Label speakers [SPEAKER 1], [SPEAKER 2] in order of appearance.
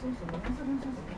[SPEAKER 1] そうそう、長袖のシャツ